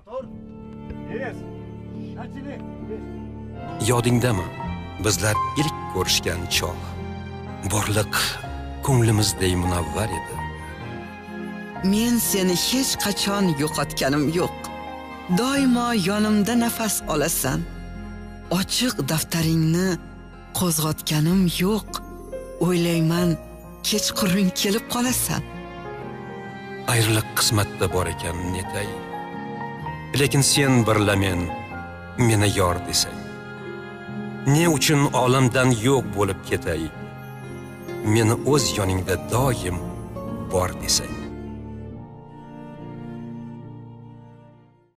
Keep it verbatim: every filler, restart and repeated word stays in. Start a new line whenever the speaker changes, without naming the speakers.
Yodingdami? Bizlar ilk ko'rishgan chog'. Borliq ko'nglimizday munavvar edi.
Men seni hech qachon yo'qotganim yo'q. Doimo yonimda nafas olasan. Ochiq daftaringni qo'zg'otganim yo'q. O'ylayman, kechqurun kelib qolasan.
Ayriliq qismatda bor ekan netay. Lekin sen birla men meni yor desang. Ne uchun olamdan yo'q bo'lib ketay? Meni o'z yoningda doim bor desang.